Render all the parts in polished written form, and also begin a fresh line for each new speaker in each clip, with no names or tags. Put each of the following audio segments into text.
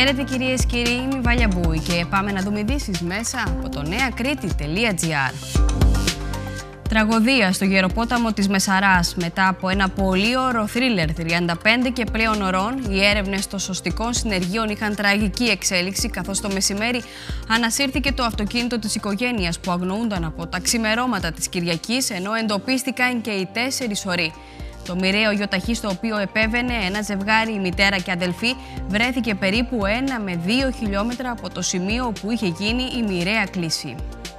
Χαίρετε κυρίες και κύριοι, είμαι η Βάλια Μπούη και πάμε να δούμε ειδήσεις μέσα από το neakriti.gr. Τραγωδία στο γεροπόταμο της Μεσαράς. Μετά από ένα πολύωρο θρίλερ 35 και πλέον ωρών, οι έρευνες των σωστικών συνεργείων είχαν τραγική εξέλιξη, καθώς το μεσημέρι ανασύρθηκε το αυτοκίνητο της οικογένειας που αγνοούνταν από τα ξημερώματα της Κυριακής, ενώ εντοπίστηκαν και οι 4 οροί. Το μοιραίο γιοταχή στο οποίο επέβαινε ένα ζευγάρι, η μητέρα και αδελφή, βρέθηκε περίπου 1 με 2 χιλιόμετρα από το σημείο όπου είχε γίνει η μοιραία κλήση.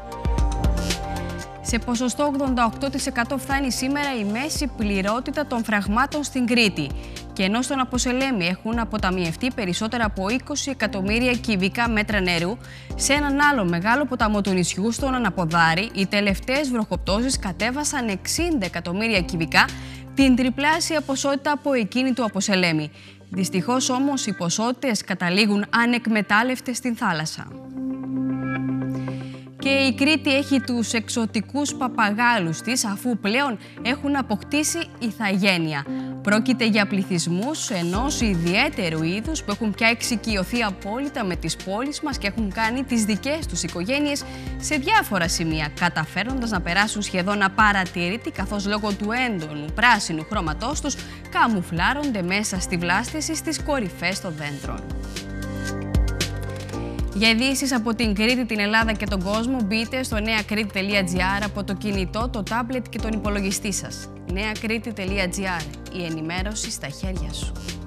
Σε ποσοστό 88% φτάνει σήμερα η μέση πληρότητα των φραγμάτων στην Κρήτη. Και ενώ στον Αποσελέμη έχουν αποταμιευτεί περισσότερα από 20 εκατομμύρια κυβικά μέτρα νερού, σε έναν άλλο μεγάλο ποταμό του νησιού, στον Αναποδάρη, οι τελευταίες βροχοπτώσεις κατέβασαν 60 εκατομμύρια κυβικά, την τριπλάσια ποσότητα από εκείνη του Αποσελέμη. Δυστυχώς όμως οι ποσότητες καταλήγουν ανεκμετάλλευτες στην θάλασσα. Και η Κρήτη έχει τους εξωτικούς παπαγάλους της, αφού πλέον έχουν αποκτήσει ηθαγένεια. Πρόκειται για πληθυσμούς ενός ιδιαίτερου είδους που έχουν πια εξοικειωθεί απόλυτα με τις πόλεις μας και έχουν κάνει τις δικές τους οικογένειες σε διάφορα σημεία, καταφέρνοντας να περάσουν σχεδόν απαρατήρητοι, καθώς λόγω του έντονου πράσινου χρώματός τους καμουφλάρονται μέσα στη βλάστηση στις κορυφές των δέντρων. Για ειδήσεις από την Κρήτη, την Ελλάδα και τον κόσμο, μπείτε στο neakriti.gr από το κινητό, το τάμπλετ και τον υπολογιστή σας. neakriti.gr, η ενημέρωση στα χέρια σου.